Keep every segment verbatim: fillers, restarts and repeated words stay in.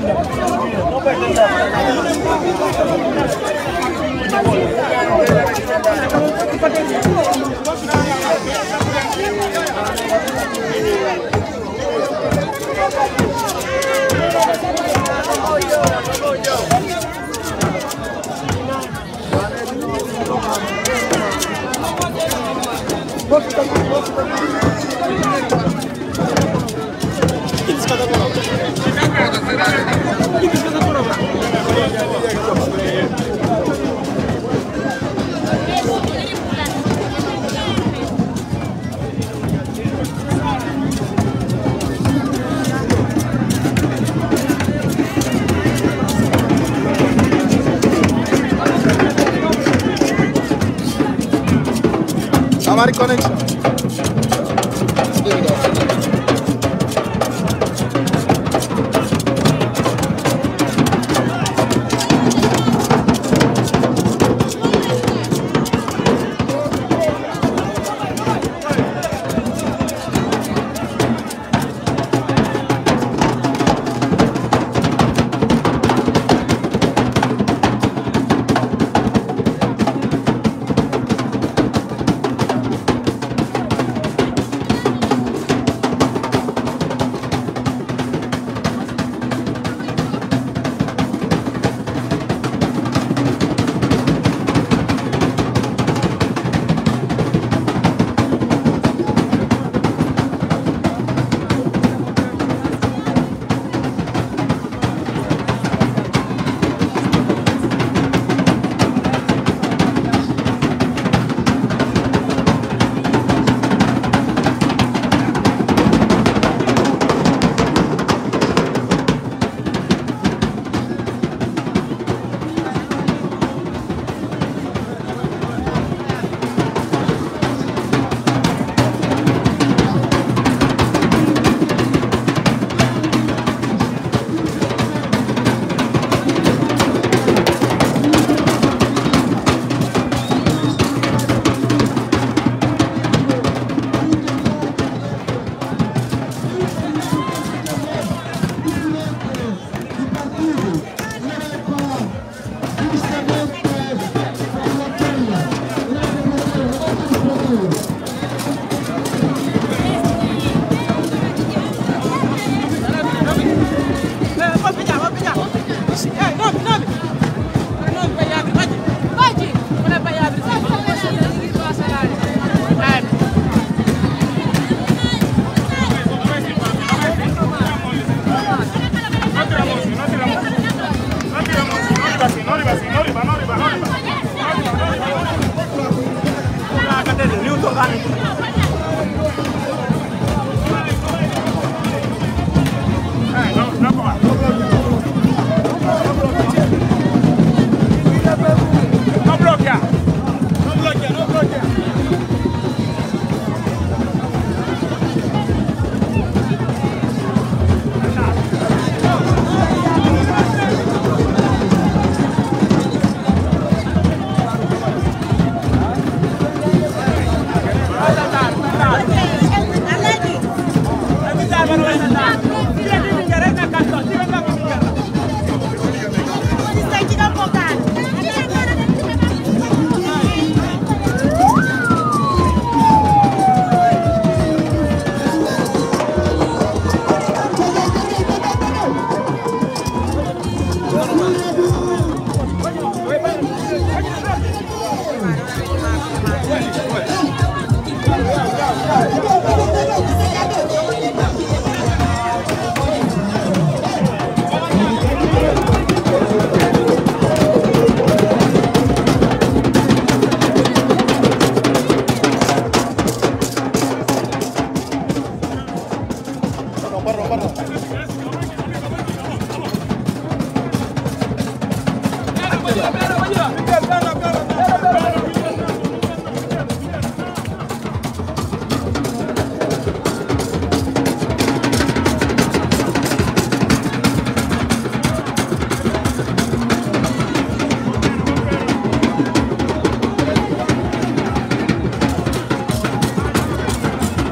हमारी connection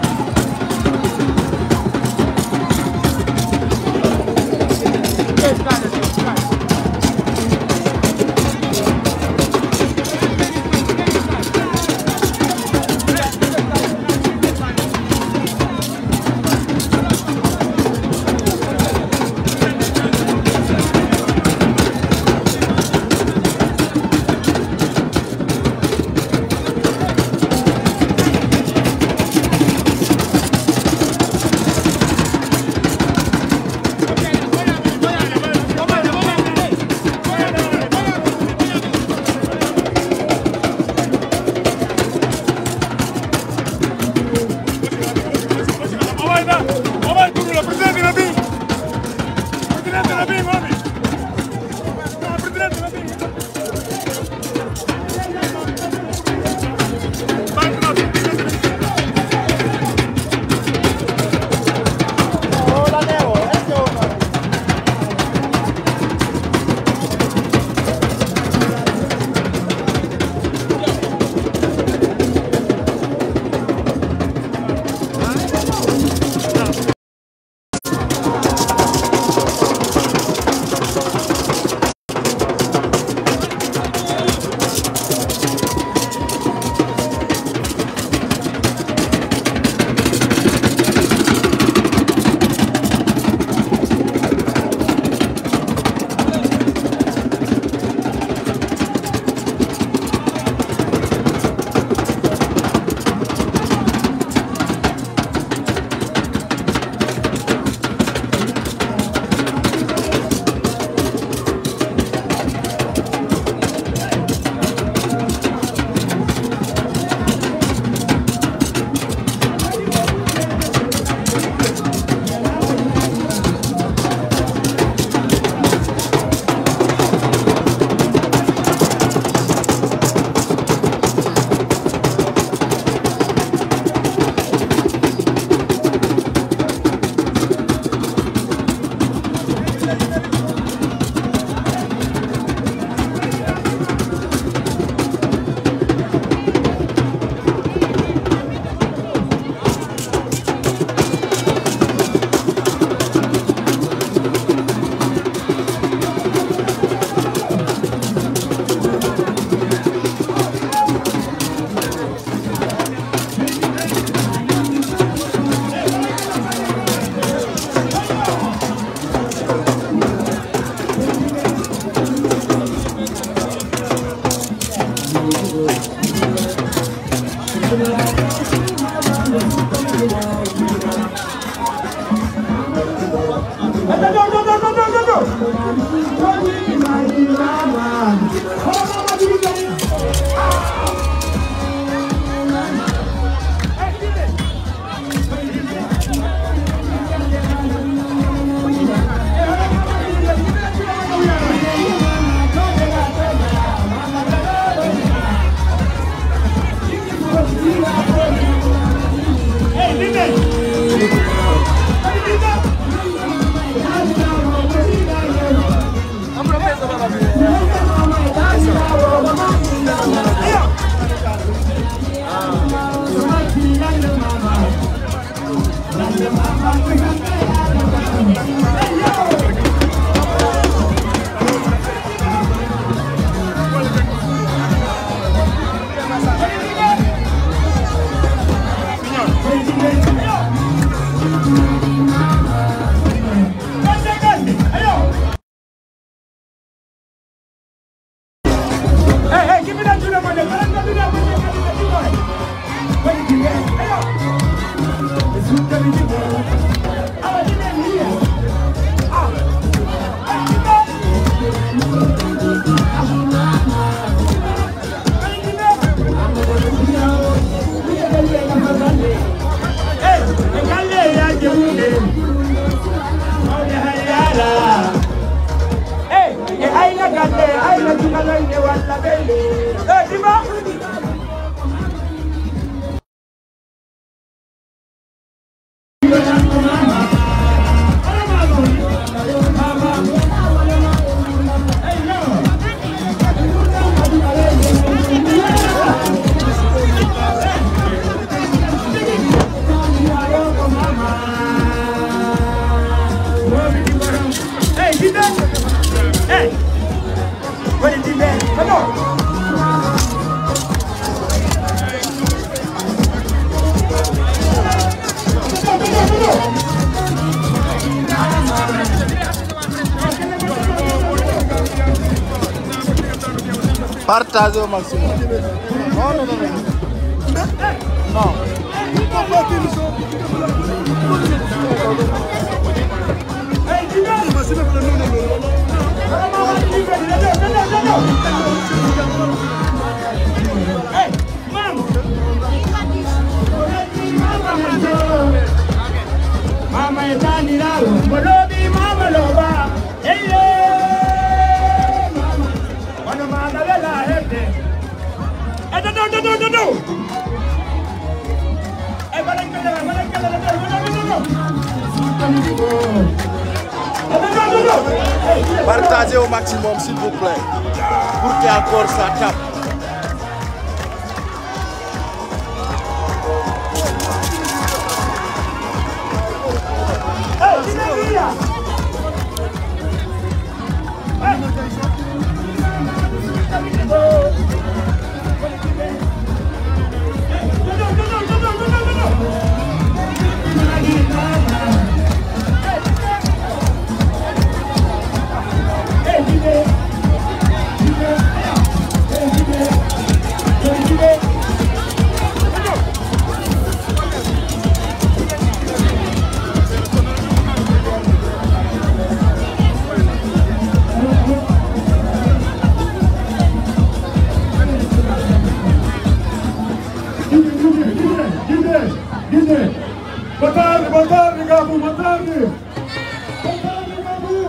Está Partagez au maximum. Non, non, non, non. Non. Mama, it's on the mama, loba. Partagez au maximum s'il vous plaît. Pour qu'il y ait encore ça tape. Boa tarde, boa tarde, Gabu, boa tarde! Boa tarde, Gabu!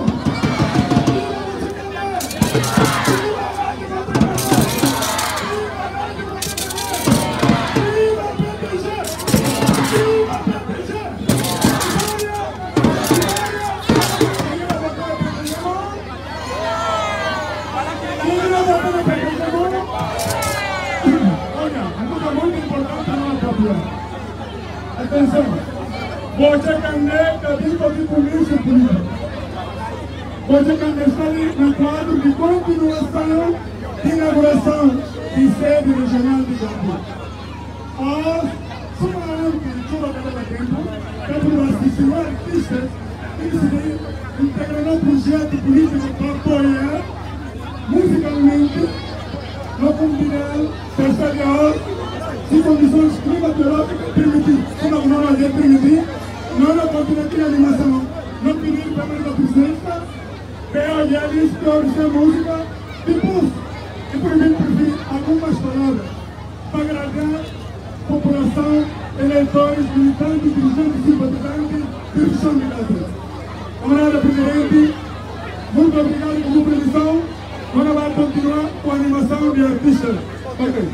Atenção! Você candidata a tipo de polícia política. Você candidata no quadro de continuação de inauguração de sede regional de Gabu. Nós, somente de chuva que leva tempo, temos assistir artistas que decidiram integrar um projeto político para apoiar musicalmente no combinado exterior de condições climatológicas permitidas. Como não havia permitido, não não continua aqui a animação. Não pedir para a presença, para já disse que oferecer música, depois, e por mim prefiro algumas palavras para agradar a população, eleitores, militantes, dirigentes, simpatizantes e instituição de Gabu. Camarada Presidente, muito obrigado por sua previsão. Agora vai continuar com a animação de artistas. Ok.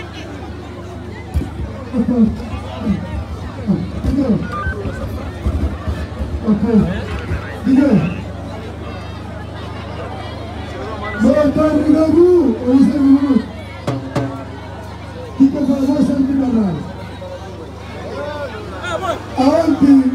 Ok. Diga. Boa tarde, Gabu. Ou isso é minuto? Fica com a voz sempre canal. Aonde?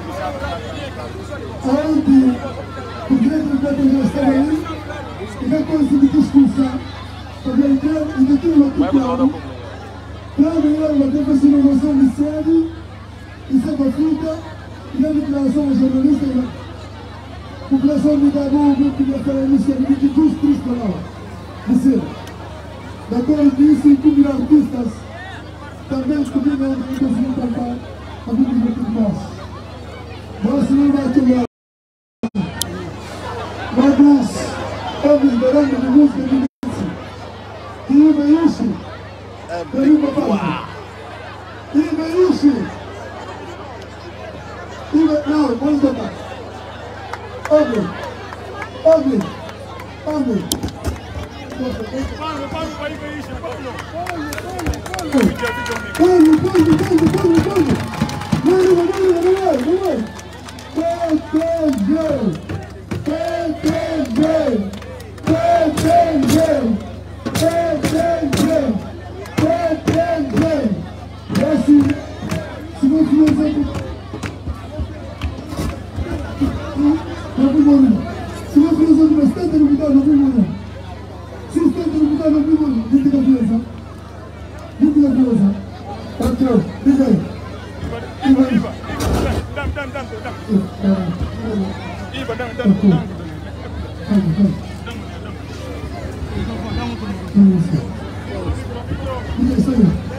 Aonde? O direito do Gabu já está aí. E já conseguiu expulsar. Porque ele ainda tem uma cultura. Para melhor uma inovação de sede, isso é uma fruta, e a declaração aos jornalistas da população de Gabu, o grupo de referência de vinte e dois tristes palavras. Dizer, daquele disse que mil artistas também combinam que conseguiram cantar a vida de nós. Nós não vamos tomar. Mas, estamos esperando de música de música. E é isso. Imeishi. Ime não, vamos tocar. Obre. Obre. Obre. Pablo, Pablo, vai Imeishi, Pablo. Pablo, Pablo, Pablo, Pablo, Pablo. Vai, vai, vai, vai, vai. P T G. P T G. P T G. P T G. Esse, se não fizer não vou morrer. Se não fizer bastante novidade, não vou morrer. Se está novidade, não vou morrer. Diga a criança. Diga a criança. Patrão, diga aí. Iba, Iba. Dam, dam, dam, dam. Iba, dam, dam, dam. Diga isso aí.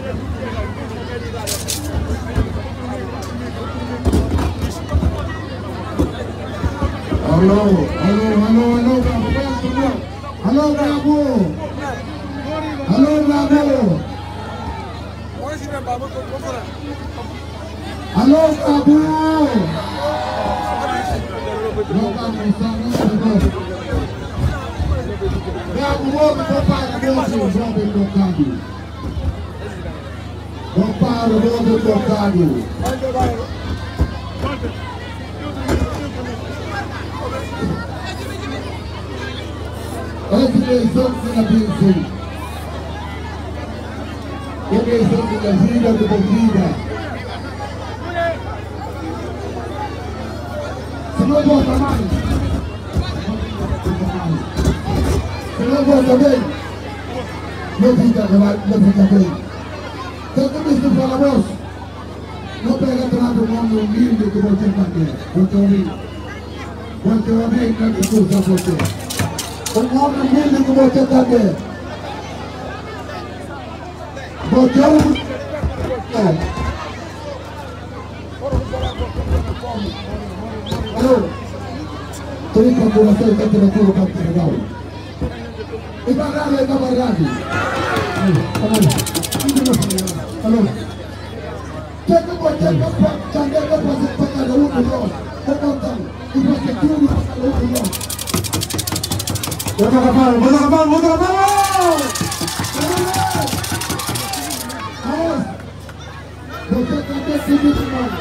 Hello, hello, hello, hello, Gabu. Hello, Gabu. Hello, Gabu. Hello, Gabu. No, Gabu, Gabu, ouve, papai, ouve, ouve, tocado. Papai, ouve, tocado. Essa eleição que na Bíblia. Eleição de vida, de vida. Se não vota mais, se não vota bem, não fica, não fica bem. Então, como isso fala, moço, não pega atrás do nome humilde que você está aqui. Você ouviu? Você ouviu que eu discurso a você. O nome humilde que você está aqui. Você ouviu? Alô? Tem procuração da temperatura para o Senegal. E barrado é da barrado. Alô? Que que você vai fazer para cada um de nós? E você tudo para cada um de nós. Bota a mão, bota a mão, bota a mão! Você também se irmão.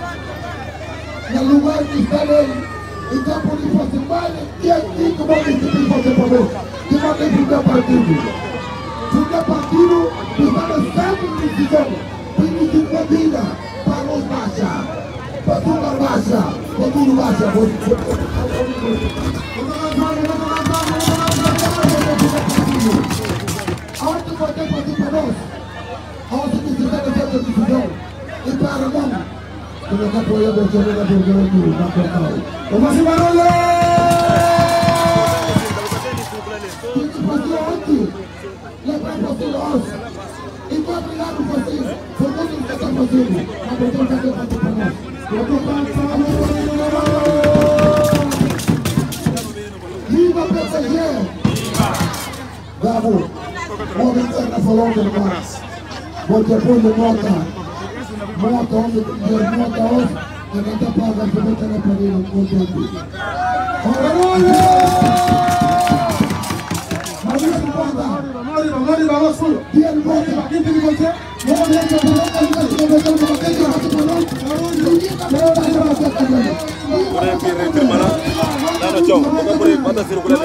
No lugar que está ele, e campo de fosse mais, e aqui como é que se fosse para nós? Que não tem funda partido. Funda partido, que está no centro de decisão, permitindo a vida para os baixas, para tudo baixa, para tudo baixa. Aonde você pode ir para nós? Aonde que se está no centro de decisão? E para nós? Que não apoia você na vergonha na portal. Vamos embora! Tem que fazer ontem. Lembrar você nós. E foi obrigado a fazer. Por tudo que você está fazendo. A pessoa está levando para nós. Viva P P G! Bravo! Homem interna falou de nós. Porque depois de nota. Mota onde der mota hoje, a gente paga a gente na parede com o tempo. Olha! Mas isso importa. Mori, mori, vamos sul. Dia de volta, quem tem que você? Não deixa para nós, não deixa para nós, não deixa para nós. Não deixa para nós. Por aí que reclamar. Dá no chão. Vamos por aí, manda circular.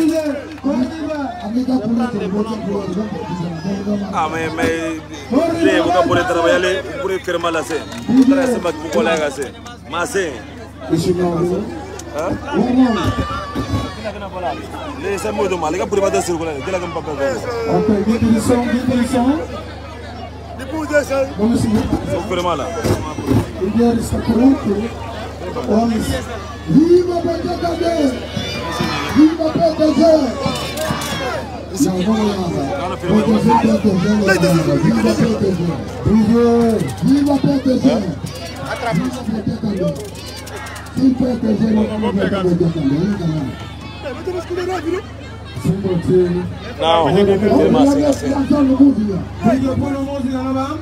Ah, mas mas le buka por trabalhar le por firma lá se. Para esse mat com colega se. Mas se. Hã? Le esse muito mal. Liga por manda circular. Dela com papel. Ok, definição, definição. Depois dessa. Vamos seguir. Só firma lá. Ele está pronto. Vamos. Viva P T G! Viva P T G! Não, vamos lá. Viva P T G! Viva P T G! Sem P T G não vamos ver a P T G também, Não, tem massa. Venga por la música, ¿no va?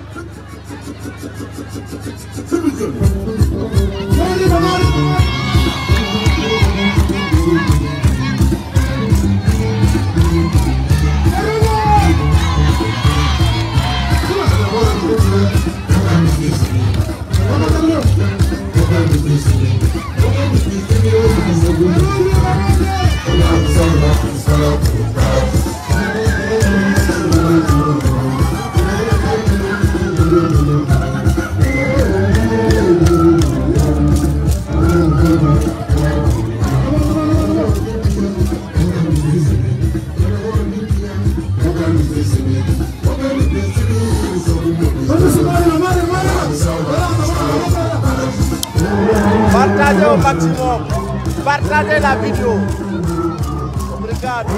Partagez au maximum. Partagez la vidéo. Obrigado.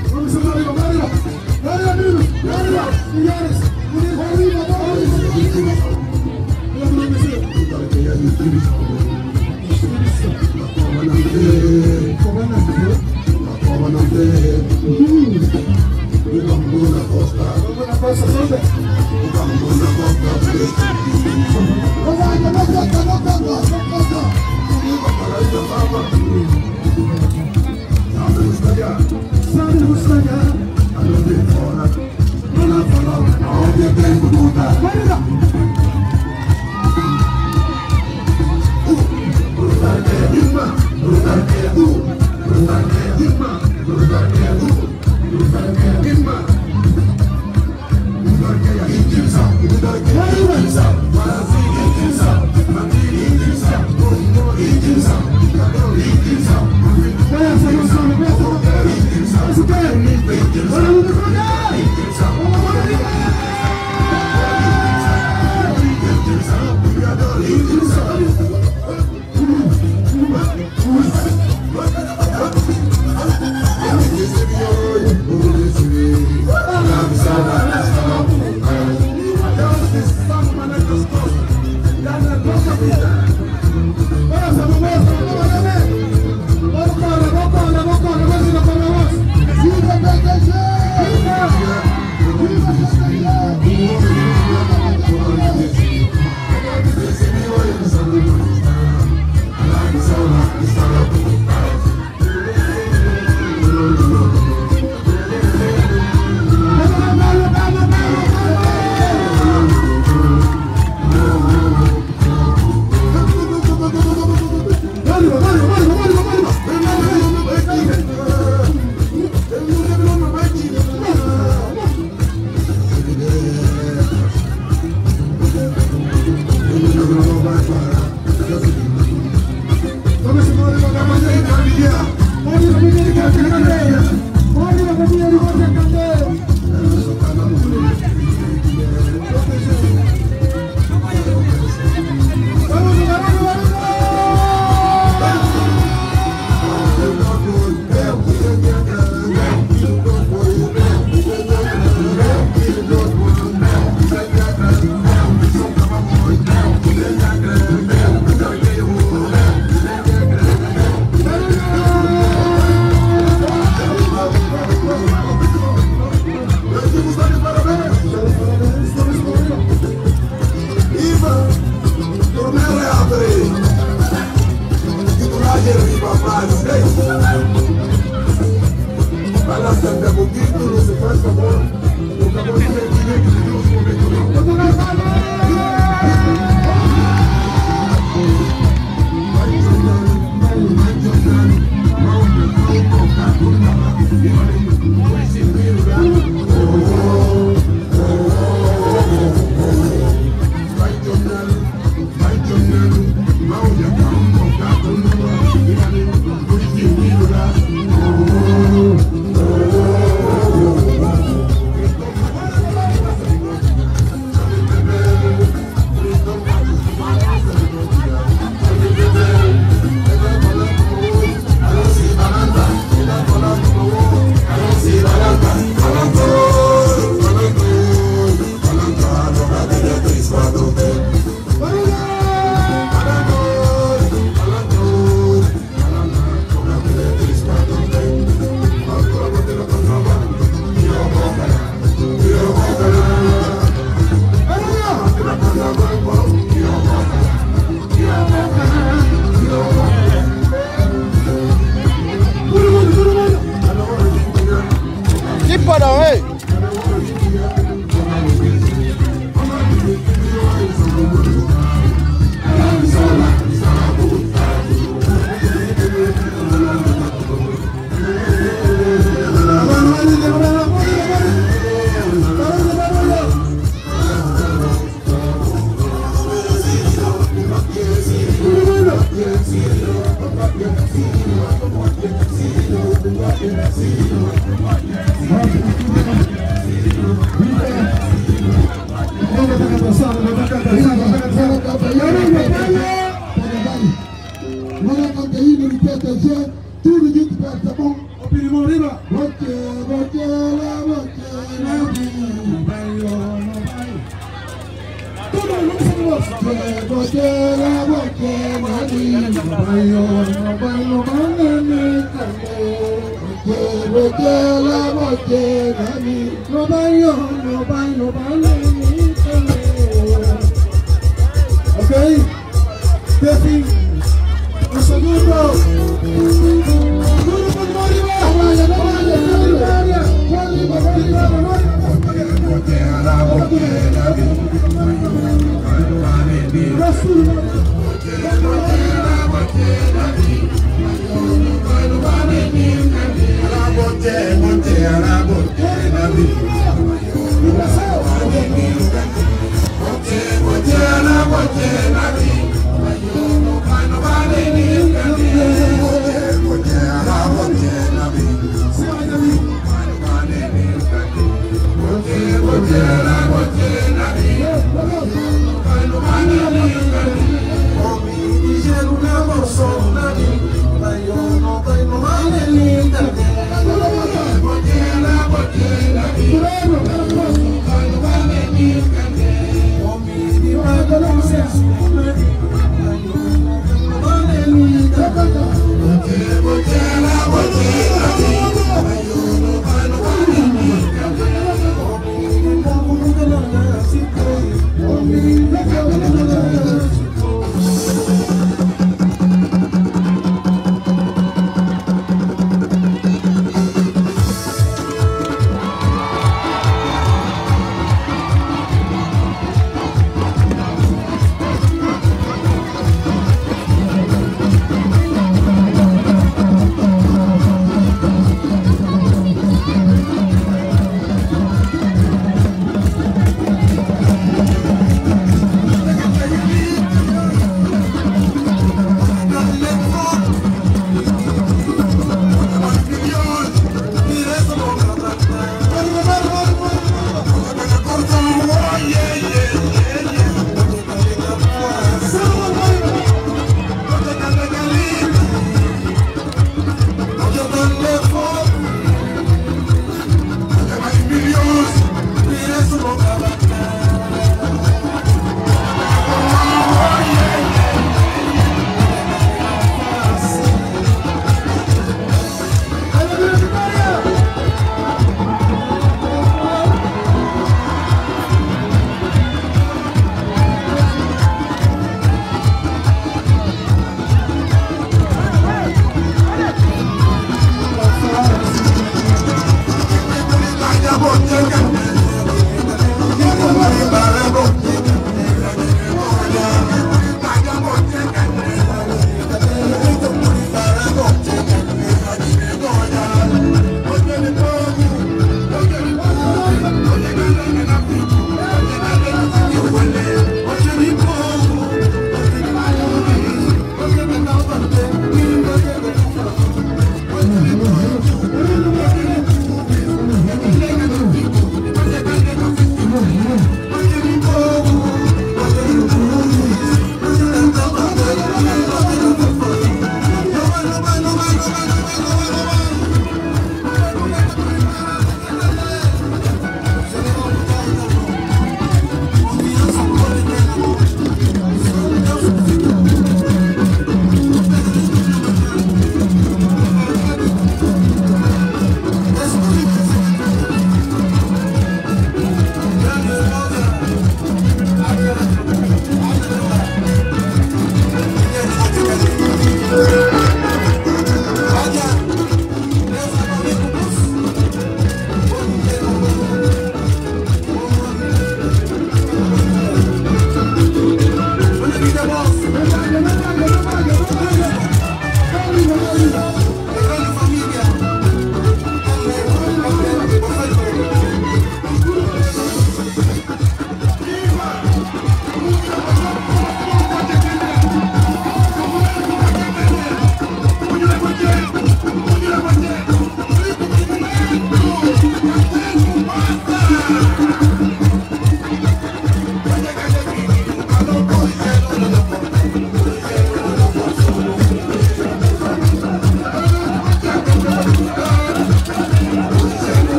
Señores, Tout le monde, Okay, Steffi, un segundo.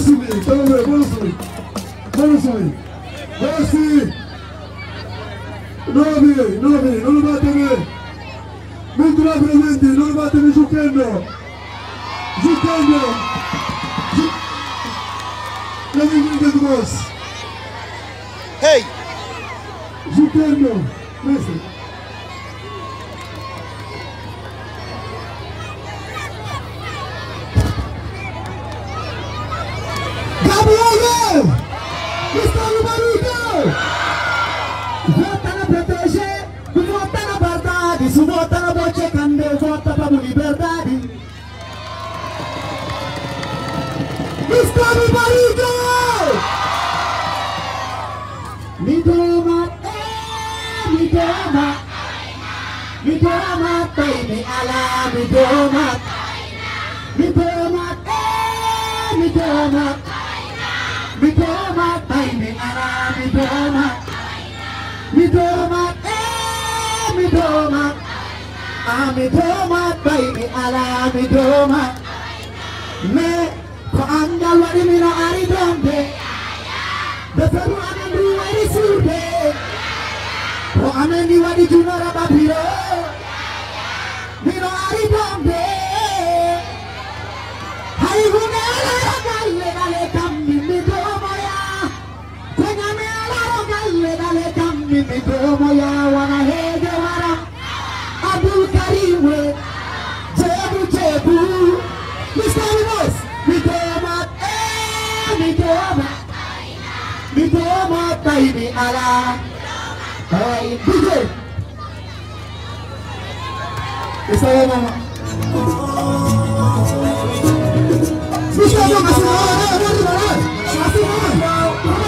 souris, bonne souris, bonne souris. Bonne souris. Merci. Non, mais, non, mais, non, non, attendez. Mentre presenti, non fatemi giocando. Giocando. Let me get the boss. Hey. Giocando. Messi. Gabriel! Gustavo Maruto! Vota na proteger, vota na verdade, se vota na bote cande, vota para liberdade. Gustavo Maruto! Me toma, eh, me toma, me toma, baby, ala, me toma, me toma, eh, me toma. Me toma, baby, ara, me toma. Me toma, eh, me toma. Ah, me toma, baby, ala, me toma. Me, ko angal wadi mi no ari donde. The peru anandu wadi sude. Ko amendi wadi junora babiro. Mi no ari donde. Hai hunela galle galle kammi mi toma ya. Kwenye me ala galle galle kammi mi toma ya. Wana hege wara Abdul Karim we Jebu Jebu Mister Boss mi toma eh mi toma mi toma baby ala. Hey D J Mister Mama Mister Mama masih mana mana mana masih mana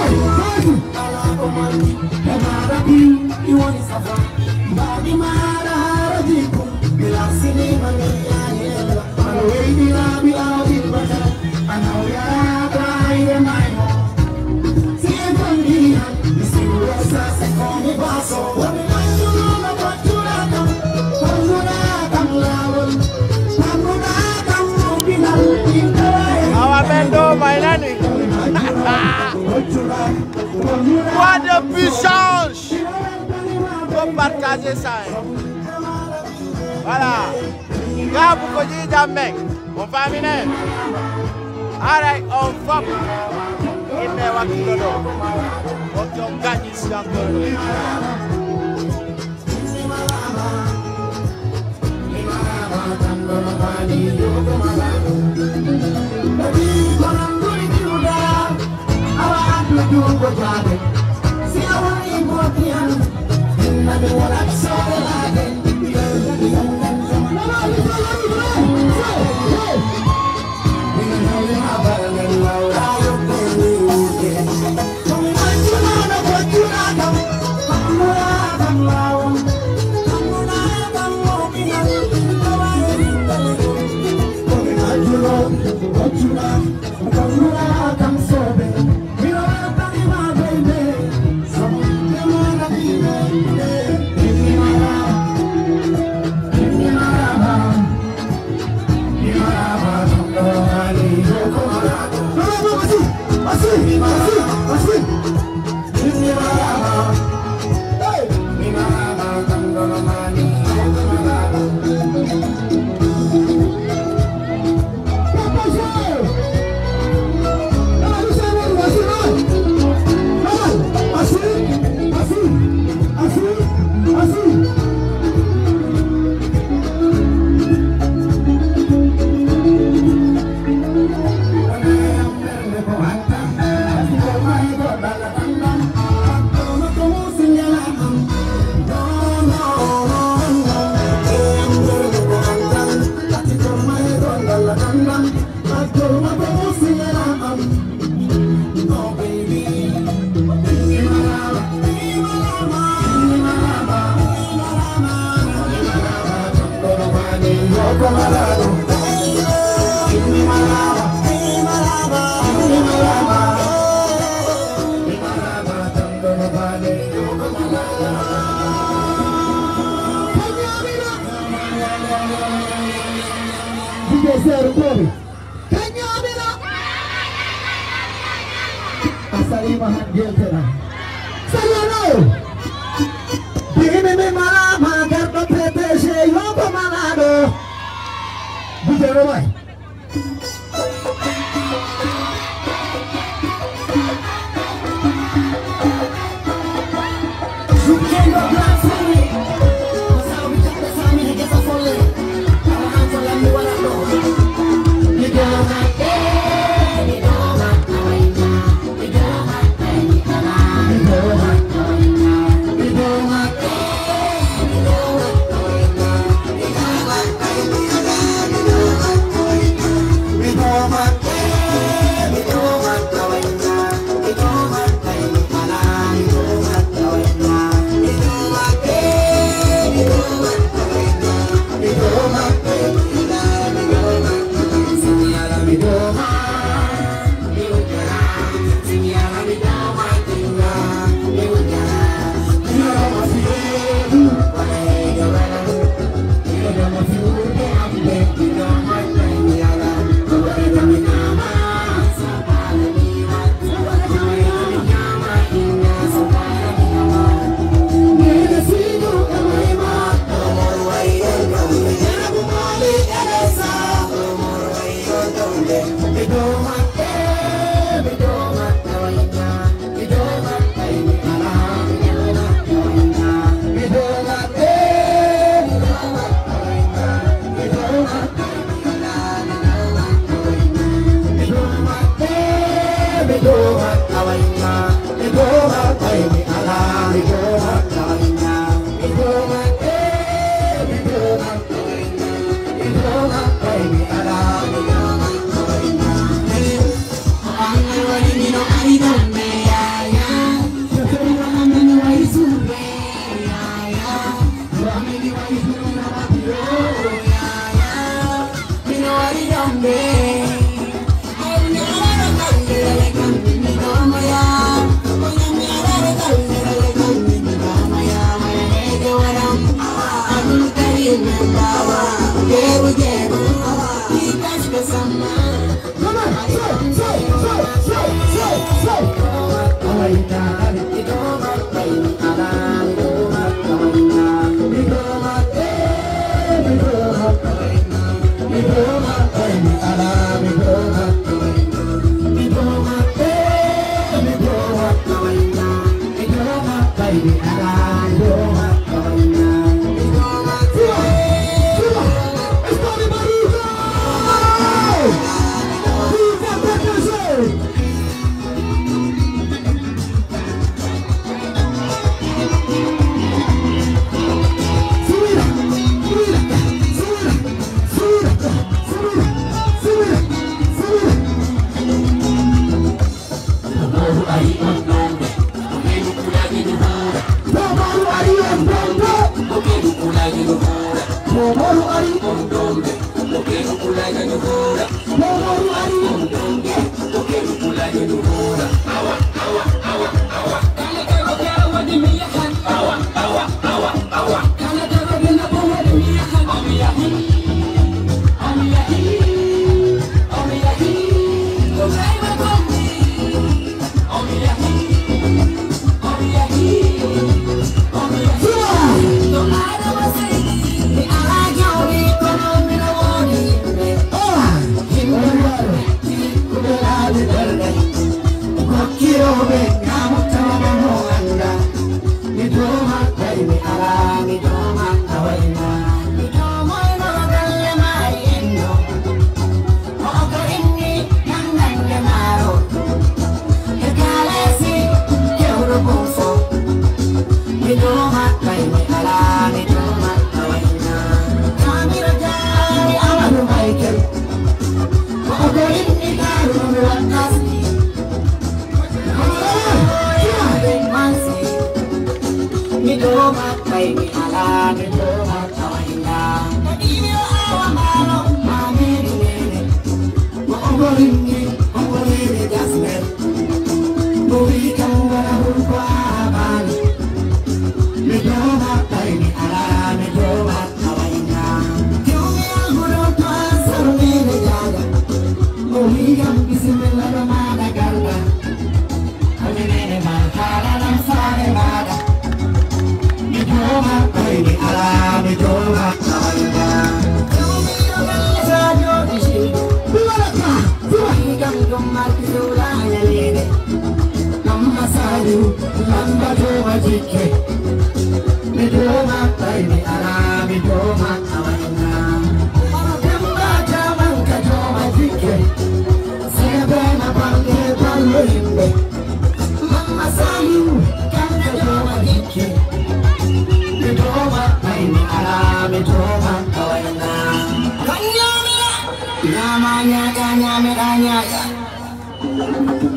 Hemarabi iwani safa Bagi mara jiku bila sini menyanyi Malui dinabi awin baca Anau ya bayi maino Siapa dia disuruh sesekoni baso Wami mayu na bacurata Pangurata lawan Pangurata mubinal intai Awa bendo mainani. Quoi de puissance pour partager ça. Voilà. Gars, vous connaissez jamais. On va amener. Allez, on va. Il n'est pas qui le donne. On gagne ici encore. salima geltena salano bigime me mala magar to pete she yoko malado bujero boy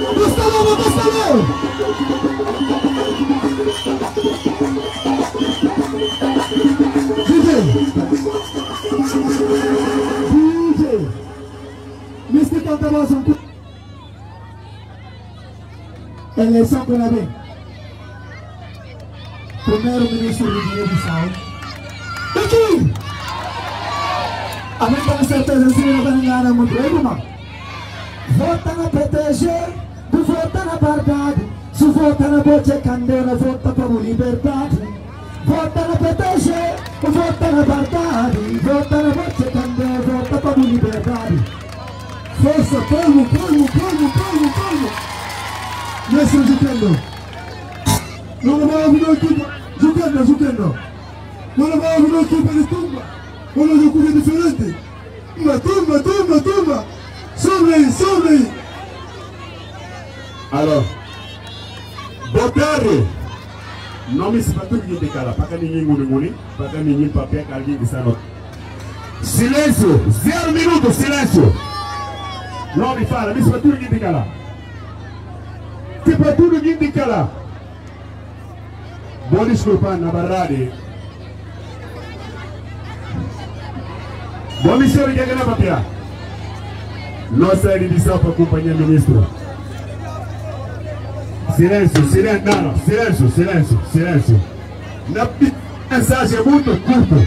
Gustavo, Gustavo! D J! D J! Mister canta mais um pouco. Eleição pela bem. Primeiro-ministro do Guiné-Bissau. Aqui! A mim com certeza se não vai enganar muito bem, irmão. Vota na P T G, tu vota na verdade. Se vota na Boche Candela, vota para a liberdade. Vota na P T G, vota na verdade. Vota na Boche Candela, vota para a liberdade. Força, povo, povo, povo, povo, povo. Mestre Juquendo. Não vai ouvir o equipe. Juquendo, Juquendo. Não vai ouvir o equipe de tumba. Olha o jogo diferente. Tumba, tumba, tumba, tumba. Sobre aí, sobre aí. Alors, Botare, não me se batura de cara, para que ninguém mune mune, para que ninguém papel que alguém está no. Silêncio, zero minuto, silêncio. Não me fala, me se batura de cara. Se batura de cara. Vou desculpar na verdade. Vou me chamar de que na papel. Nossa edição para acompanhar o ministro. Silêncio, silêncio, não, não, silêncio, silêncio, silêncio. Na mensagem é muito curta.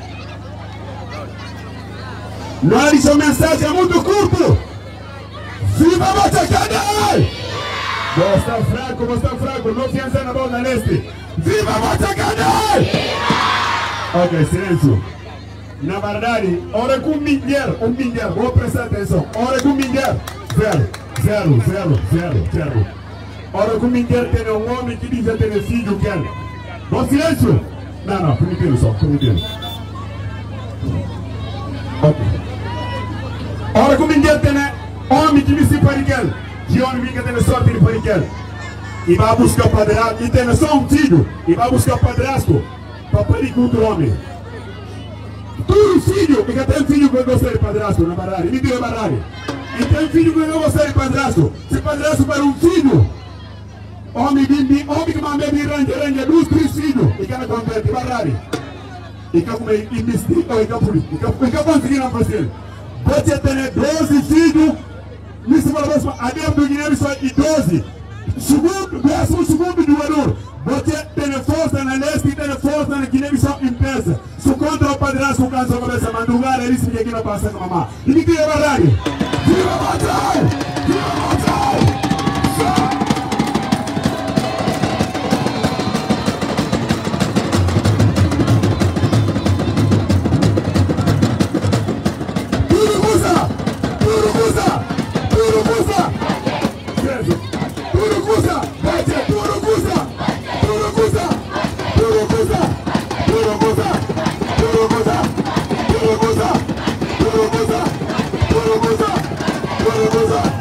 Não é mensagem é muito curta. Viva a Botacana! Você fraco, você fraco, não fiança na bola neste. Viva a Botacana! Ok, silêncio. Na verdade, hora com milhar, um milhar, vou prestar atenção. Hora com milhar, zero, zero, zero, zero, zero. Hora com milhar tem um homem que diz que tem filho que é. Bom silêncio? Não, não, permitindo só, permitindo. Ok. Hora com milhar tem um homem que diz que pariquel. Que homem que tem sorte de pariquel. E vai buscar padrasto, e tem só um filho. E vai buscar padrasto para parir com outro homem. Tudo filho, porque tem filho que gosta de padrasto na verdade, me diga a verdade. E tem filho que não gosta de padrasto. Se padrasto para um filho, homem que homem que manda de range, range, dois, três filhos, e que não converte, verdade. E que como é investir, ou e que por e que conseguir na fazer. Você tem doze filhos, me se fala assim, a dentro do Guiné-Bissau e doze. Segundo, décimo segundo jogador. Você tem força na leste e tem força na Guiné-Bissau impressa. Se contra o padrasto, o caso começa a mandar, ele se aqui não passa com a mamãe. E me diga a verdade. Viva a batalha! Viva a batalha! Turucusa! Turucusa! Turucusa! Turucusa! Vai ser Turucusa! Turucusa! Turucusa! Turucusa! Turucusa! Turucusa! Turucusa! Turucusa! Turucusa!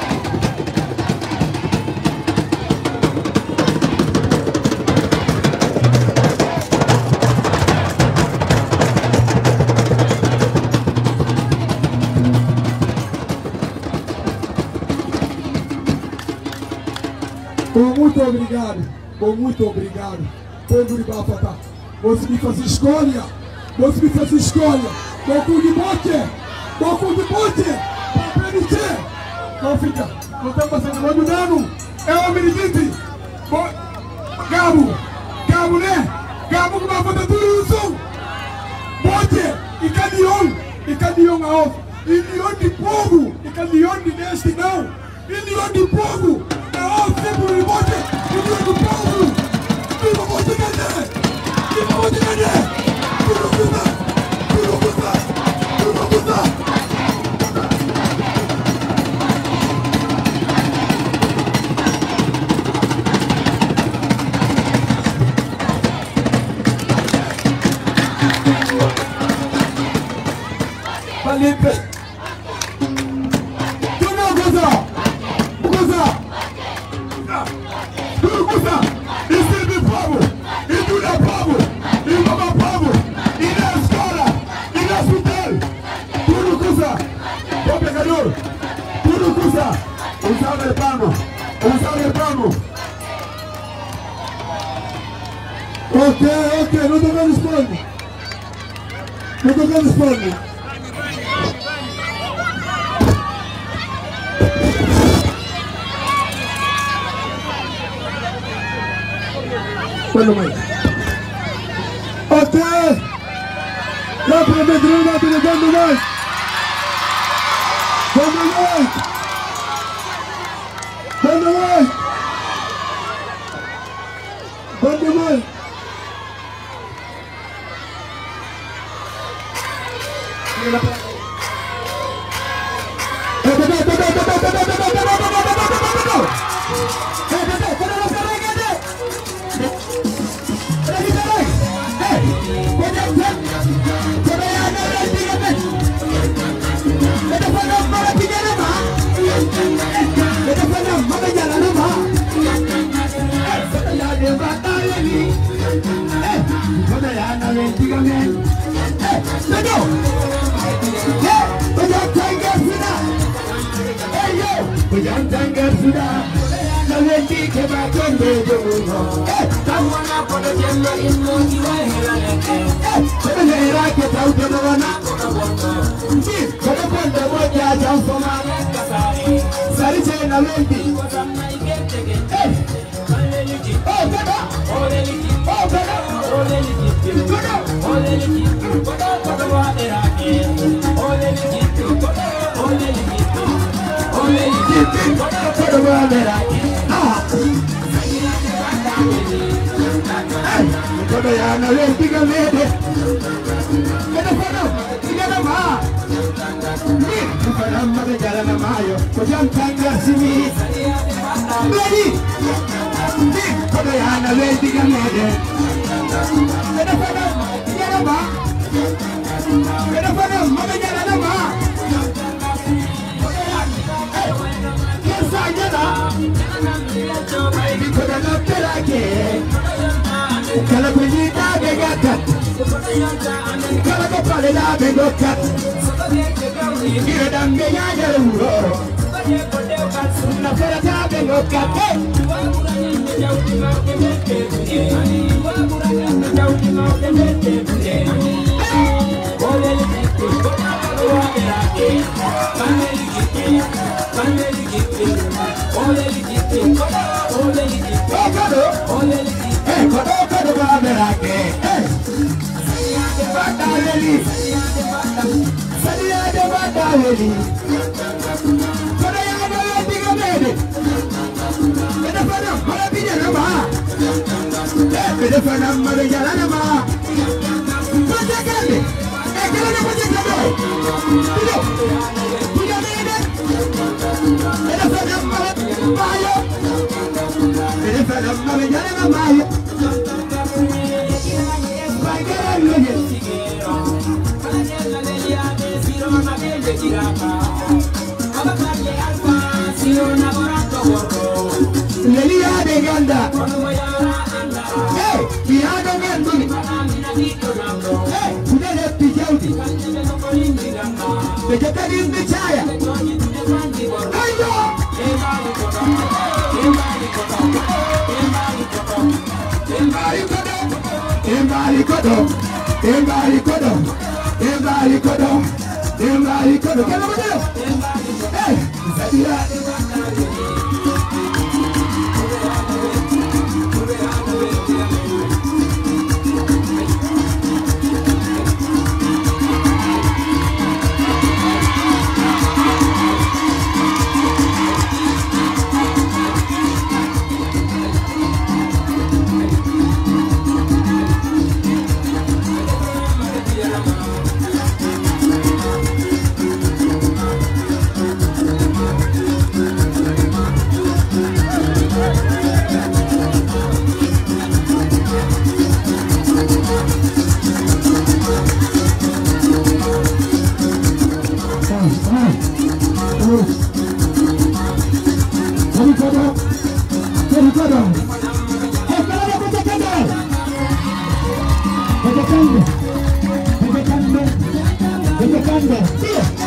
Muito obrigado, muito obrigado. Povo de Bafata, você me faz escolha, você me faz escolha. Boco de bote, boco de bote, para permitir. Não fica, não está passando muito dano. É o Ameridite. Gabo, Gabo, né? Gabo que vai fazer tudo isso. Bote, e Cadion, e Cadion a off. E Leão de povo, e Cadion de deste não. E Leão de povo. Oh, people, you want it! You want the power! People want to get there! People want to get there! People want that! People want that! People want that! Felipe! Tu não goza! Goza! Turucusa, e serve povo, e tudo é povo, e mama povo, e na escola, e no hospital. Turucusa, o pecador, Turucusa, usava de pano. vamos. Ok, ok, não tô vendo spoiler. Não tô vendo spoiler. Quando mais? Ok. Já para Medrina, utilizando mais. Quando mais? Quando mais? Quando mais?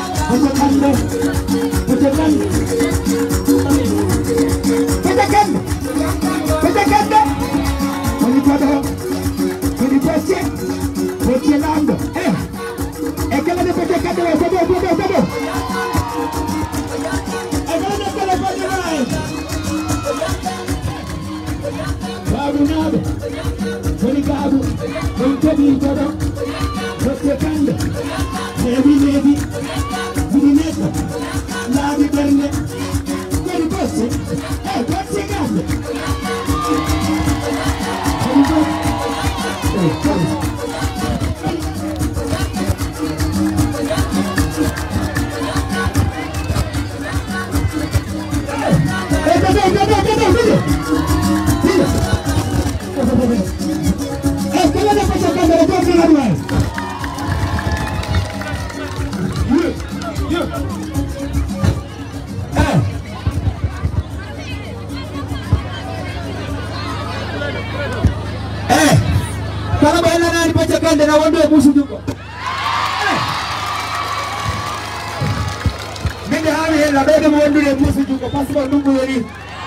Kita kan Poche, Poche Lando. Eh, e che la deve fare cadere, cadere, cadere, cadere. E che la deve fare cadere. Babu Nado, Tony Babu, non c'è vincolo, Poche Kando, Nevi Nevi, Vinetto, Lavi Berne, quelli Poche, eh, Poche Kando. Kalau bayar nani bacakan dan awal dua musuh juga. Minta hari ini lebih dari awal dua musuh juga. Pas baru tunggu ini.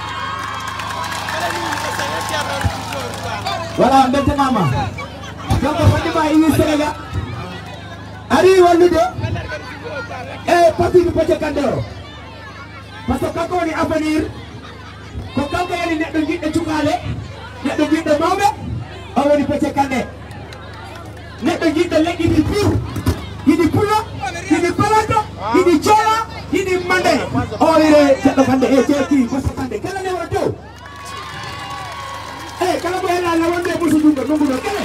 Walau bente mama. Jangan pasti bayi ini serega. Hari awal dua. Eh pasti dibacakan dulu. Pasal kau ni apa ni? Kau kau yang ni nak duit nak cukale, nak duit nak mau tak? Awak dibacakan deh. Nak begitu lagi di piu, ini pula, ini pelaka, ini jala, ini mandai. Oh ini jatuh kande, eh jadi masuk kande. Kalau ni orang tu, eh kalau boleh lah lawan dia musuh juga, nunggu dulu kan?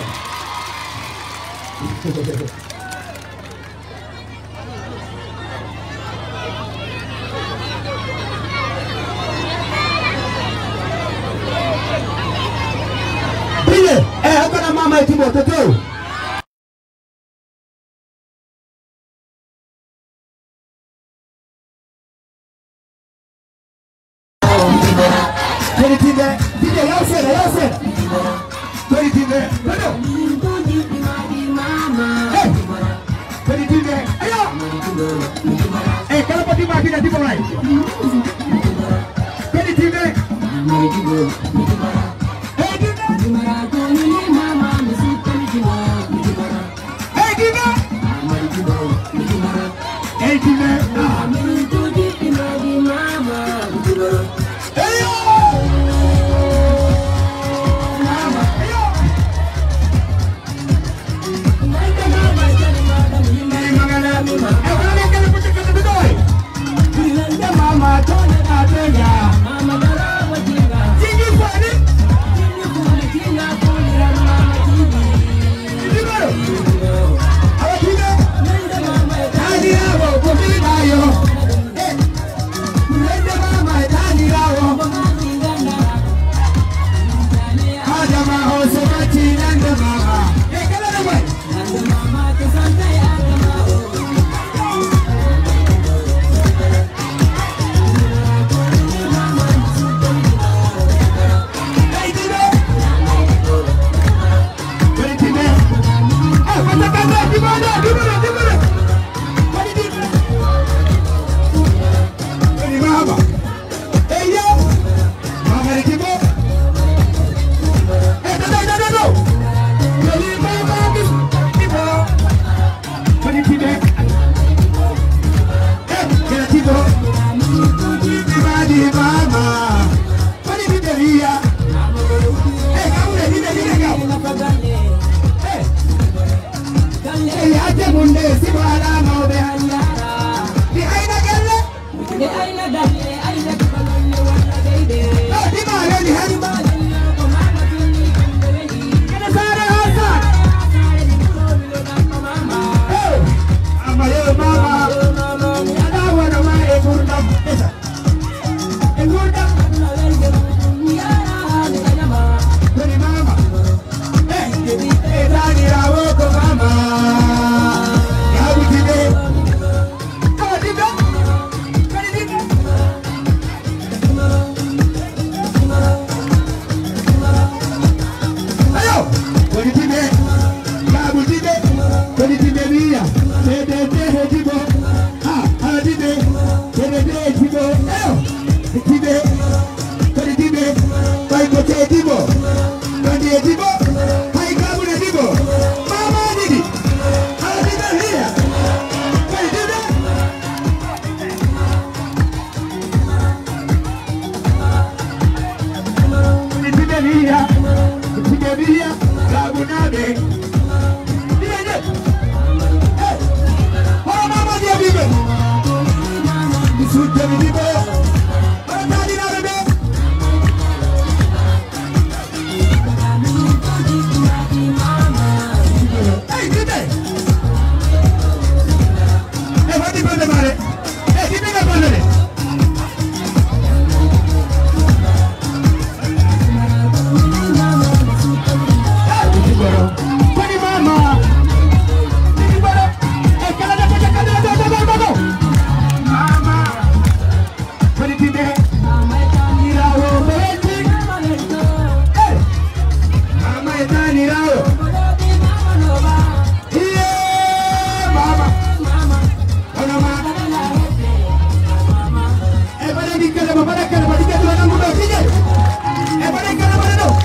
Eh, apa nama mama itu buat tu? Jadi tidak, tidak yang sana, yang sana. Jadi tidak, ayo. Eh, jadi tidak, ayo. Eh, kalau pati mati nanti mulai. Jadi tidak. Dibo, Dibo, Dibo, Hai kamu Dibo. Gabunabe. Hey, oh mama dia bibe. Disuruh jadi bibe. Orang tadi nak bibe. Hey, bibe. Hey, what di mana mare? Hey, di mana mana ni? Pani mama. Di mana? Eh, kalau ada kerja kerja ada ada ada. Mama. Pani bibe. Nirawo beti. Eh. Mama eta nirawo. Iya, mama. Ona mama. Eh, pada dikira pada kira pada dikira orang muda sini. Eh, pada kira pada tu.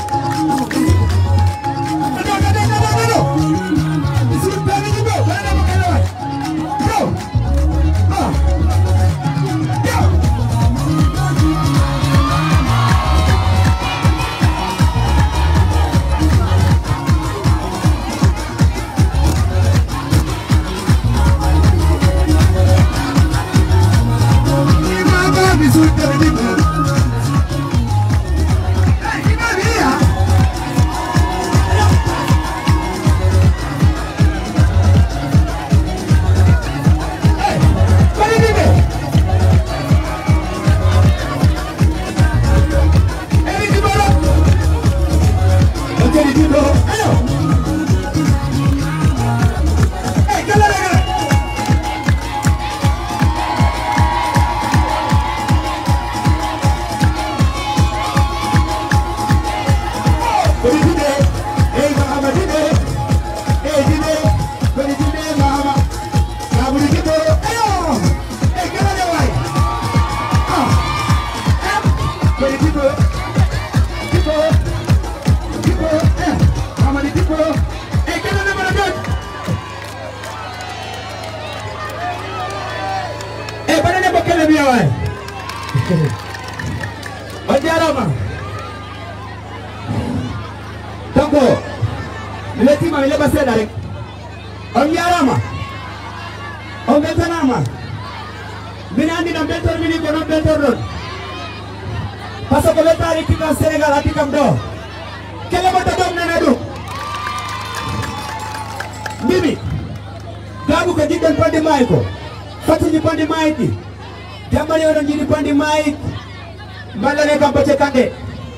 Bibi, gabu ka jidan pandi maiko, fatu ni pandi maiki, jambali orang jadi pandi maik, malah ni kan baca kande.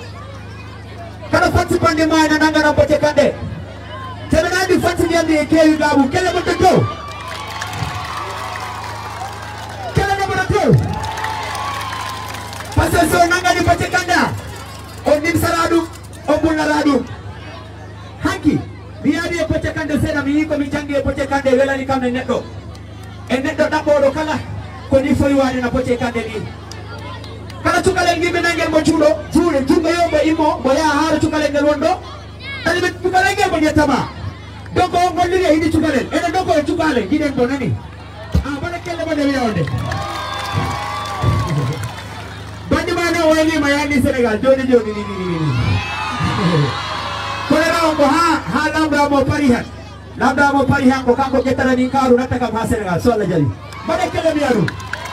Kalau fatu pandi maik na nanga na baca kande, jadi nanti fatu dia ni kiri gabu, kele betul tu, kele ni betul tu. Pasal so nanga ni baca kanda, onim saradu, obun naradu, hanki. Biar dia pecahkan desena miko michangi pecahkan de wela ni kamne netto e netto dabodo kala ko ni foi wani na pecahkan de ni kala cukalen gibi nangel mo chudo jure junga yomba imo boya haru cukalen ngel wondo tadi bet cukalen ngel bonya tama doko ngolli hidi cukalen ena doko cukalen giden to nani ah bana kelle bade wiya onde bandi mana wani mayani Senegal joni joni ni ni ni ko ha ha lambda mo parihan lambda mo parihan ko kanko ketara ni karu nataka ma Senegal so Allah jali bade kele biaru.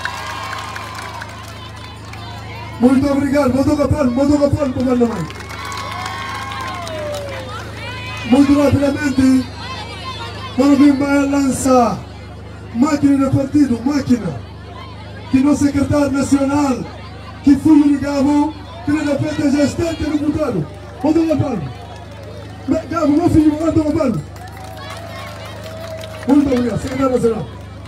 Muito obrigado, muito obrigado, muito obrigado, comandante. Muito rapidamente, quando vim para lançar máquina do partido, máquina, que no secretário nacional, que foi ligado, que de repente já está deputado. Muito obrigado. Gabo, meu filho, muito obrigado. Muito obrigado, secretário nacional.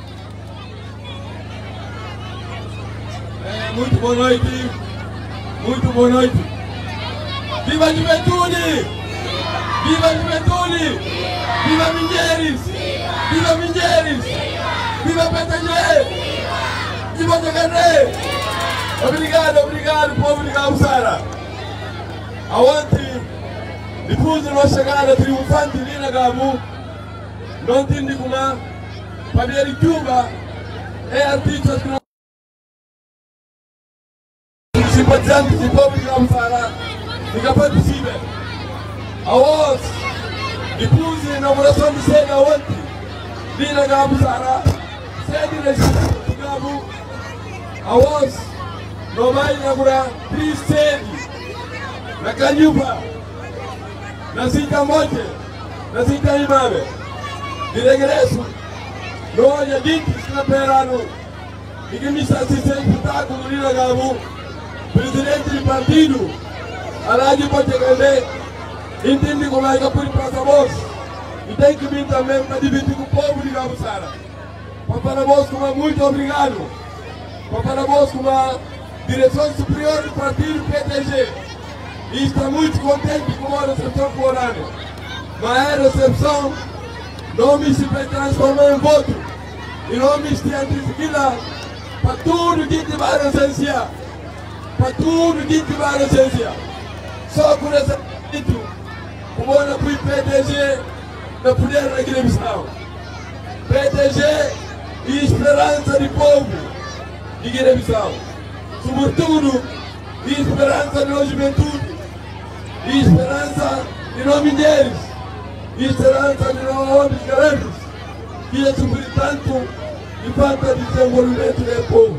Muito boa noite, muito boa noite. Viva a juventude! Viva a juventude! Viva Mingueiros! Viva Mingueiros! Viva P T G! Viva Jacaré! Obrigado, obrigado, povo de Cauçara. Aonde, depois da nossa chegada triunfante ali na Gabu, não tem de como para ver Cuba é artistas que não simpatizantes do povo de Cauçara, nunca foi possível. A voz, depois da inauguração de sede ontem, vi na Gabo Sara, sede de Gabo, a voz, não vai inaugurar três sedes, na Canyupa, na Cinta Monte, na Cinta Imame. De regresso, não há gente que está esperando e que me está assistindo espetáculo de Gabo, presidente do partido, Alhaji Botchakande, entende como é que eu pude passar a voz. E tem que vir também para dividir com o povo de Gabo Sara. Para vós, como é muito obrigado. Para vós, como a direção superior do partido P T G. E está muito contente com a recepção forânea. Mas a recepção não me se transformar em voto. E não me se antificar para tudo que te vai licenciar. Para tudo que te vai licenciar. Só por esse momento, como eu fui P T G, não poder na Guiné-Bissau. P T G e esperança do povo de Guiné-Bissau. Sobretudo, e esperança de nossa juventude, e esperança de nós mulheres, e esperança de nós homens grandes, que é sobre tanto de falta de desenvolvimento do povo.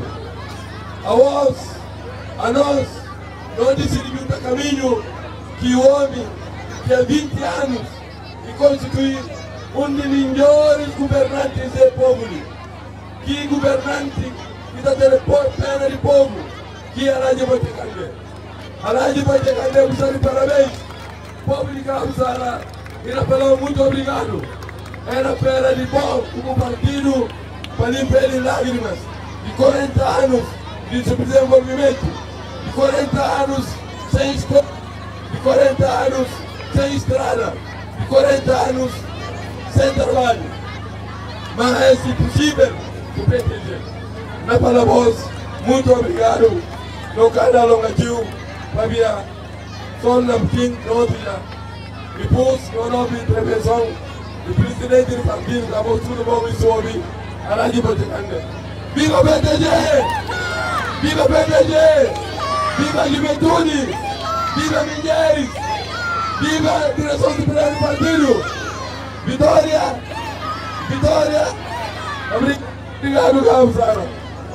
A nós, a nós, não decidimos o caminho que o homem, que há vinte anos, e constitui um dos melhores governantes do povo. Que governante que está tendo pena de povo, que é Alhaji Botchakande. Alhaji Botchakande, você de parabéns. Povo de Gabo Sara, ele falou muito obrigado. Era pena de bom como partido para limpar as lágrimas de quarenta anos de subdesenvolvimento, de quarenta anos sem escola, de quarenta anos sem estrada, de quarenta anos sem trabalho. Mas é possível o P T G. Na palavra voz, muito obrigado. Não cada longa tio, para via, só na fim, não tinha. Depois, não houve intervenção do presidente do partido, da voz tudo bom e soube, Alhaji Botchakande. Viva o P T G! Viva o P T G! Viva a juventude! Viva a mulheres! Viva a direção superior do partido! Vitória! Vitória! Obrigado, Gabo Sara!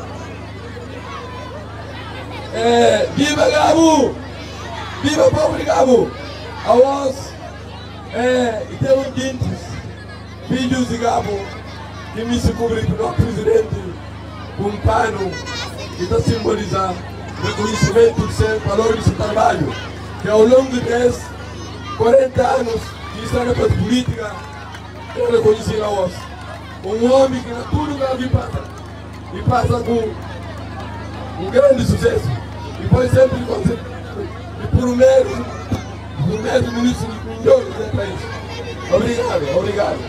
É, viva Gabo! Viva o povo de Gabo! A voz é, e tem uns dintes, filhos de Gabo, que me se cobrem para o presidente com um pano que está simbolizando o reconhecimento do seu valor do seu trabalho, que ao longo desses quarenta anos que está na política, eu reconheci a voz. Um homem que tudo que passa, e passa com um grande sucesso, e foi sempre considerado e por um mesmo, por um mesmo ministro de milhões do país. Obrigado, obrigado.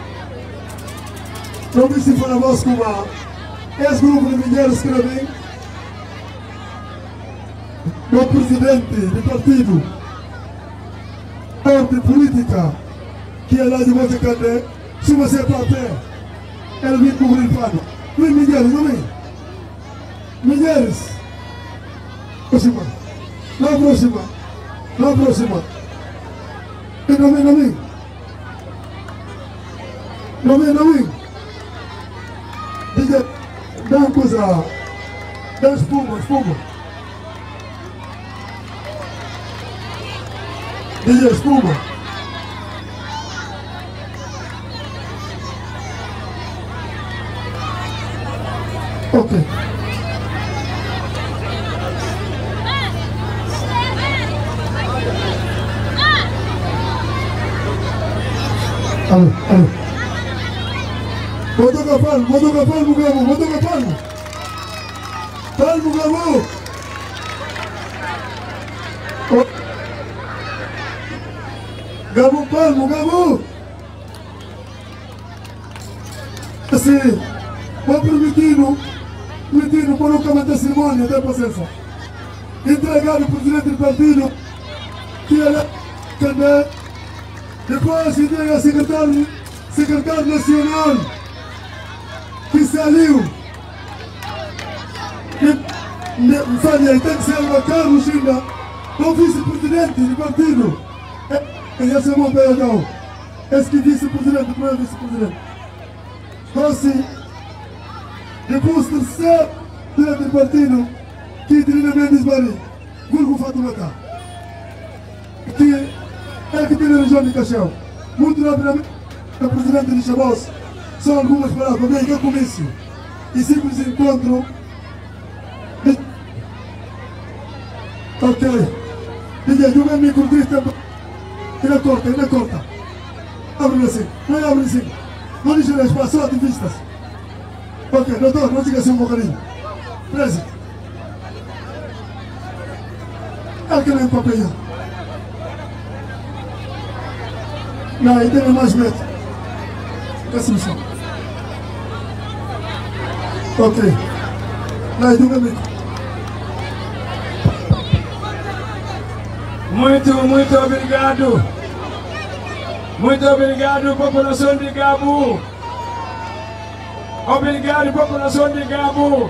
Não me se fala voz como a ex-grupo de mineiros que vem, o presidente do partido, de política, que é lá de Botchakande, se você plateia, ele vem cobrir o pano. Vem Mineiros, não vem? Mineiros. Próxima. Na próxima. Na próxima. Não vem, não vem. Não vem, não vem. Diga, dá uma coisa. Dá espuma, espuma. Diga espuma. Ok. Alô, alô. Botou com palmo, botou com palmo, Gabo, botou com palmo. Palmo, Gabo. Gabo, palmo, Gabo. Assim, vou permitindo, permitindo por um caminho de cerimônia, tem paciência. Entregar o presidente do partido, que é também. Depois entrega a secretário, secretário nacional, que saiu. Que falha, tem que ser o Carlos ainda, o vice-presidente do partido. Ele é seu bom pegadão. Est-ce que vice-presidente, primeiro vice-presidente? Rossi, depois do terceiro diretor do partido, que Trina Mendes Bari, Gurgo Fatumata, que é que tem a região de Caixão. Muito rapidamente, o presidente de Chabos, são algumas palavras, bem, que é o comício. E simples encontro. Ok. Diga, eu mesmo me encontrei também. Ele corta, ele corta. Abre assim, não abre assim. Não deixa o espaço, só ativistas. Ok, doutor, não diga assim um bocadinho. Preze. Aquele é o papel. Não, ele tem mais medo. Assim só. Ok. Não, ele não me. Muito, muito obrigado. Muito obrigado, população de Gabu. Obrigado, população de Gabu.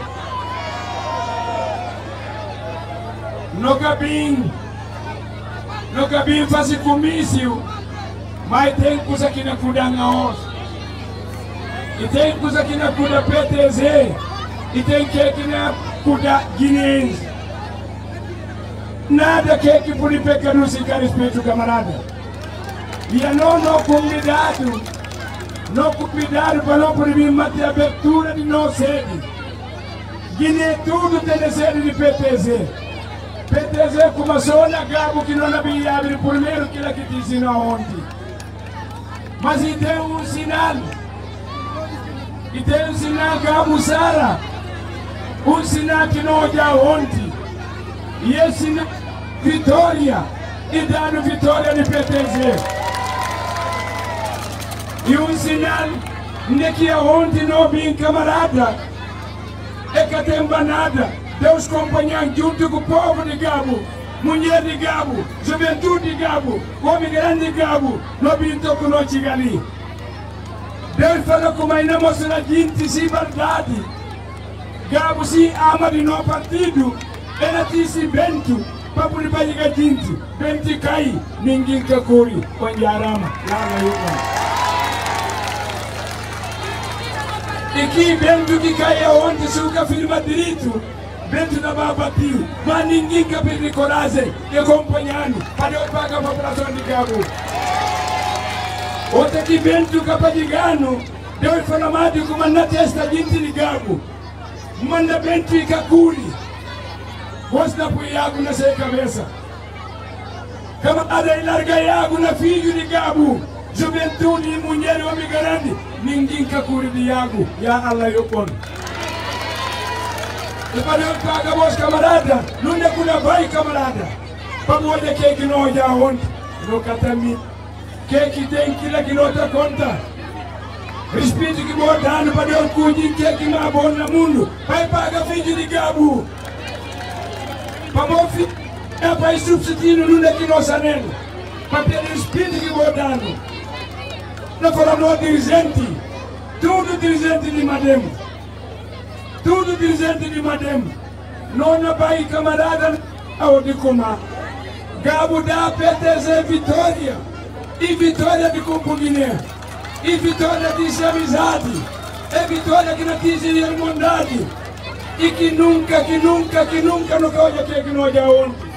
No cabim, no cabim faz comício, mas tem coisa aqui na Kudanga Os. E tem coisa aqui na Kuda P T Z. E tem que aqui na Kuda Guinness. Nada que que por pecar no se respeito, camarada. E eu não não convidado, não convidado para não proibir manter a abertura de não sede. Guiné tudo tem sede de P T Z. P T Z começou na Gabo que não havia abrido primeiro que ela que te ensinou ontem. Mas e tem um sinal. E tem um sinal Gabo Sara. Um sinal que não já ontem. E esse sinal vitória. E dando vitória de P T Z. E um sinal de que ontem não vim camarada. É que tem nada. Deus acompanhando junto com o povo de Gabo, mulher de Gabo, juventude de Gabo, homem grande de Gabo, não vim com nós ali. Deus falou como ainda mostra a gente se verdade. Gabo se ama de nosso partido, ela disse vento, para poder pegar a gente. Vento cai, ninguém que corre, com arama, lá na Yucatán. E que vento que cai aonde se o firma direito, vento da babatio, mas ninguém que perde coragem e acompanhando para eu pagar a população de Gabo. Outra que vento que padigano, Deus fala mais de como na testa gente de Gabo, manda vento e cacuri, gosta de água na sua cabeça. Camarada e larga água na filho de Gabo, juventude e mulher e homem grande. Ninguém que cura de água, ya Allah eu pon. E para eu pagar meus camaradas, não é que não vai camarada. Para olhar que que não já onde, no catami, que que tem que lá que não te conta. Respeito que vou dando para eu cuidar que que não bom no mundo. Vai pagar filho de Gabo. Para meu filho, é para substituir não é que não sabe. Para ter respeito que vou dando. Não falamos dirigente, tudo dirigente de Madem, tudo dirigente de Madem. Não na vai camarada ao de Coma. Gabo da P T Z vitória, e vitória de Campo Guiné, e vitória de amizade, é vitória que não diz irmandade, e que nunca, que nunca, que nunca no caso que que não já ontem.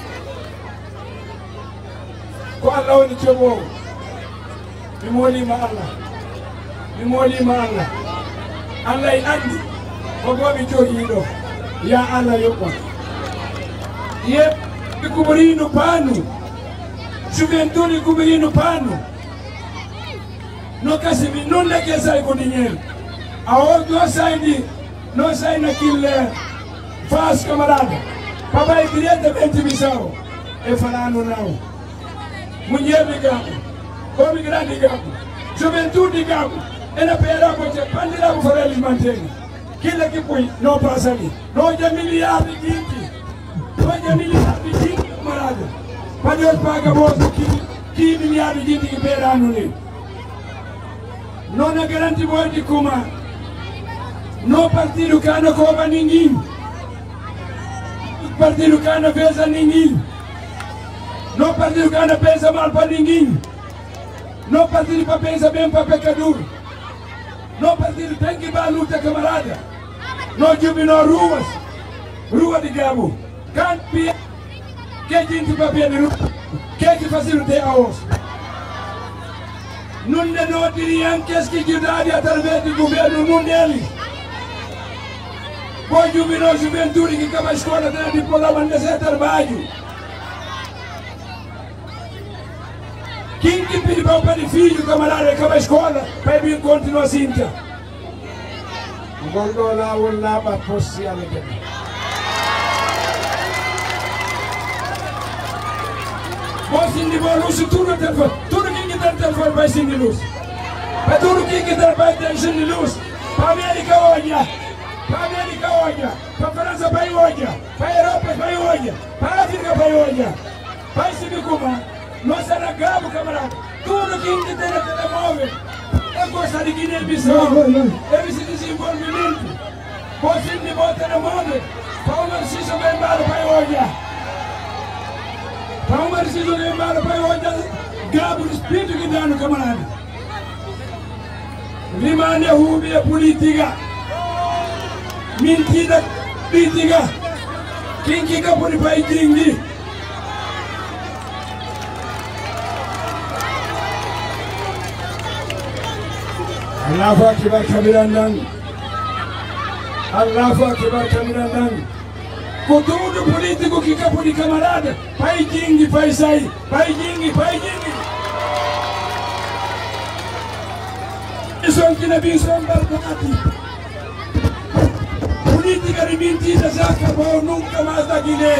Qual é o de Chobo? Mimoli ma Allah, mimoli ma Allah, Allah yi andi, kogo mi jogi do, ya Allah yoko. Ye kubirino panu, juventude kubirino panu. No kasi mi non le ke sai ko dinyer. Awo do sai di, no sai na kille fas camarada. Papa e direta venti bisao, e falano nao. Mulher de Gabo. Homem grande de Gabo, juventude de Gabo, ela pera por ter pandira por fazer eles manterem. Aquilo que põe não passa ali. Nós é milhar de gente, nós é milhar de gente, camarada. Para Deus paga bolsa que que milhar de gente que pera no ali. Não é garante boa de coma. Não partido que não cobra ninguém. Partido que não fez a ninguém. Não partido que não pensa mal para ninguém. No partido para pensar bem para pecador. No partido tem que ir para a luta, camarada. No jubi no ruas. Rua de Gabo. Can't be. Que gente para ver de rua. Que que facilite a os. Não não diriam que as que ajudam através do governo não deles. Poi jubi no juventude que acaba a escola tem diploma de ser trabalho. Quem que pede para o pai de filho, camarada, acaba a escola, para vir continuar assim. Vou lá, vou lá, para postar ali. Vou sim de boa luz, tudo tem telefone, tudo quem que tem telefone vai sim de luz. Para tudo quem que tem vai ter sim de luz. Para América olha, para América olha, para França vai olha, para Europa vai olha, para África vai olha, para Sibicuma. Nós será Gabo, camarada. Tudo quem que tem no telemóvel. Eu gosto de Guiné-Bissau. Ele se desenvolvimento. Você me bota no telemóvel. Para o Narciso Gambaro vai olhar. Para o Narciso Gambaro vai olhar. Gabo, o espírito que dá no camarada. Rimane rubia política. Mentira política. Quem que acabou de país dingue? Allahu Akbar kabirandan. Allahu Akbar kabirandan. Kutudo político que capo de camarada. Pai dingue, pai sai. Pai dingue, pai dingue. Isso aqui na visão barcati. Política de mentira já acabou nunca mais da Guiné.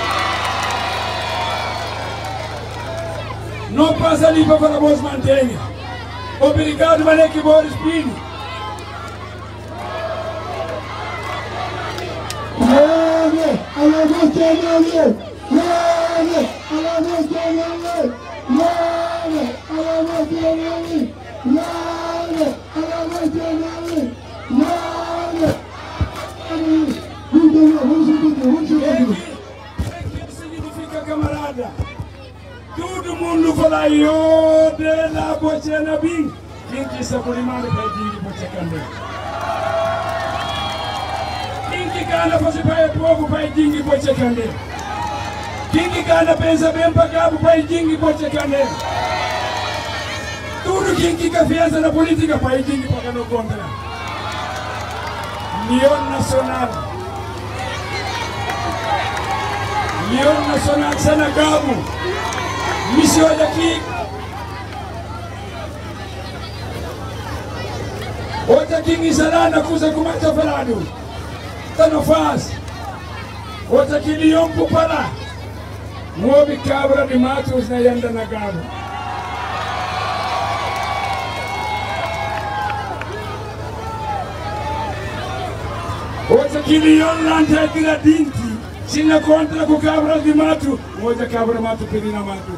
Não passa ali para falar vos mantenha. Obrigado, Malek Boris Pini. Leve, alô você, leve. Leve, alô você, leve. Leve, alô você, leve. Leve, alô você, leve. Leve. Vamos O que significa, camarada? Todo mundo fala eu de la boche na bim. Quem que se polimar para dingue boche cande? Quem que gana fazer para povo para dingue boche cande? Quem que gana pensa bem para Gabo para dingue boche cande? Tudo quem que confiança na política para dingue para não contra. União Nacional. União Nacional sana Gabo. Missão daqui. Outra aqui em Sarana, coisa como está falando. Está não faz. Outra aqui em Leão Pupala. Move cabra de matos na Yanda na Gabo. Outra aqui em Leão Lanta Gradinti. Se não contra com cabra de mato, hoje a cabra mato pedina mato.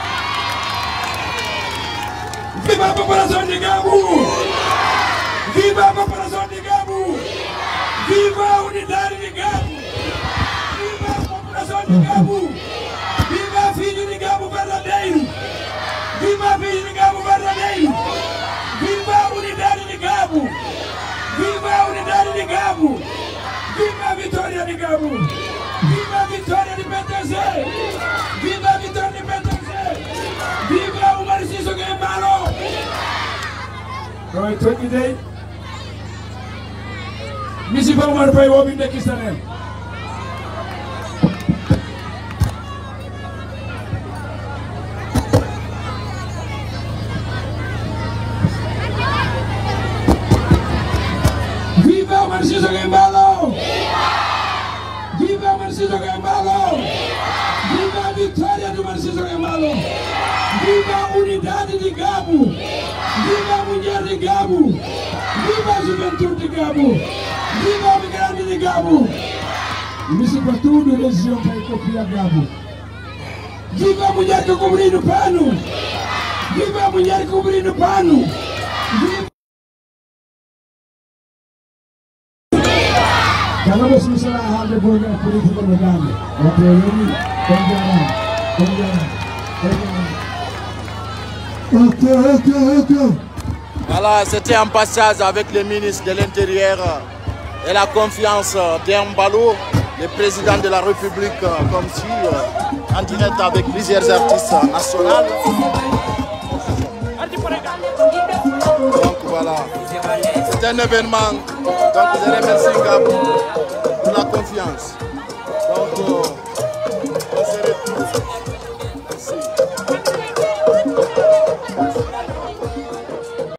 Viva a população de Gabo! Viva a população de Gabo! Viva a unidade de Gabo! Viva a população de Gabo! Viva a filho de Gabo verdadeiro! Viva a filho de Gabo verdadeiro! Viva a unidade de Gabo! Viva a unidade de Gabo! Viva a vitória de Gabo! Viva a vitória de P T C! Viva a vitória de P T C! Viva o Narciso Gambaro! Right, take it day. Missy Palmer by Wobin de Kistanen. Viva o Narciso Gambaro! Viva o Narciso Gambaro! Viva a vitória do Narciso Gambaro! Viva a unidade de Gabo! Viva a mulher de Gabo! Viva a juventude de Gabo! Viva o migrante de Gabo! Isso para tudo, região para copiar Gabo! Viva a mulher que cobrindo pano! Viva a mulher que cobrindo pano! Viva... Kalau bos misalnya hal yang boleh politik beragam, waktu ini, penjara, penjara, penjara. Ok, ok, ok. Voilà, c'était un passage avec le ministre de l'Intérieur et la confiance d'Embalo, le président de la République, comme si en direct avec plusieurs artistes nationaux. Donc voilà, c'est un événement. Donc je remercie Gabou pour la confiance.